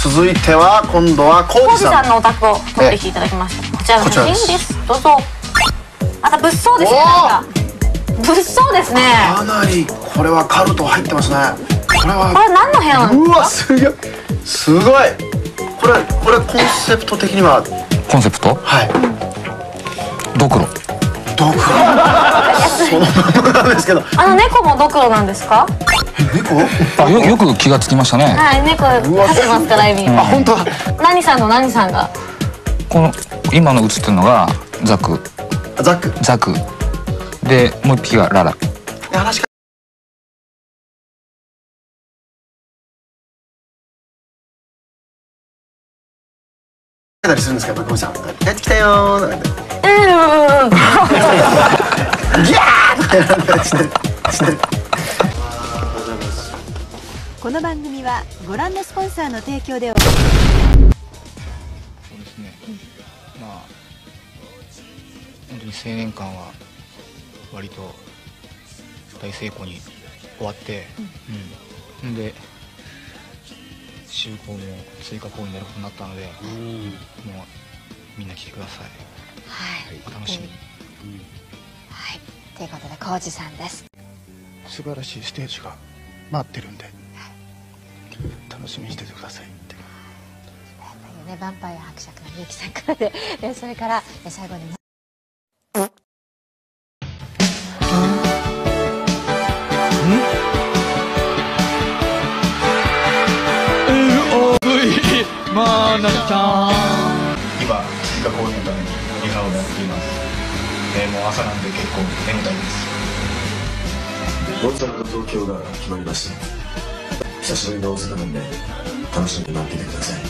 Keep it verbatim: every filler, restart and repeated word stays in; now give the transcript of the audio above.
続いては今度はコウジさんのお宅を取ってきていただきました。こちらの写真です。どうぞ。また物騒ですね。なんか物騒ですね。 かなりこれはカルト入ってますね。これはこれ何の部屋なんですか？ うわすげえ、すごい。これこれコンセプト的にはコンセプト、 はい、 ドクロ。 ドクロそのままなんですけど、 あの猫もドクロなんですか？ 猫？ あ、よよく気がつきましたね。 はい、猫飼ってますから、エミ。 あ、本当だ。 何さんの何さんがこの今の写ってるのがザク。 ザク。 ザクでもう一匹がララ。 話かたりするんですか、コウジさん。帰ってきたよーなんて。 うんうんうん。 ギャーしてして。 この番組はご覧のスポンサーの提供で。 そうですね。まあ本当に青年館は割と大成功に終わって、うん、で就航も追加公演になることになったので、もうみんな来てください。 はい、 お楽しみに。 はい、ということでコウジさんです。 素晴らしいステージが待ってるんで、楽しみにしててくださいって。 というね、ヴァンパイア伯爵のみゆきさんからで、えそれからえ最後に。 まあなちゃん。 今追加公演のためにリハをやっています。でもう朝なんで結構眠たいです。 大阪と東京が決まりました。久しぶりの大阪なんで楽しんで待っていてください。